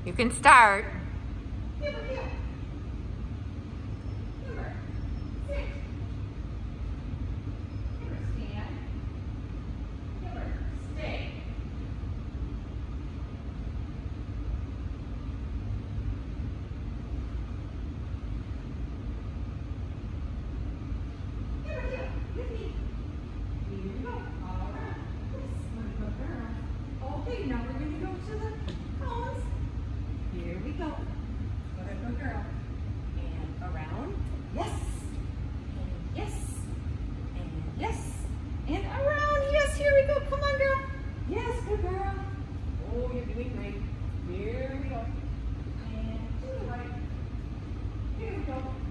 You can start. Kimber, heel. Kimber, sit. Kimber, stand. Kimber, stay. Kimber, heel. With me. Here you go. All around. Yes, my good girl. Okay, now we're going to go to the cones. Here we go. What a good girl. And around. Yes. And yes. And yes. And around. Yes, here we go. Come on, girl. Yes, good girl. Oh, you're doing great. Here we go. And to the right. Here we go.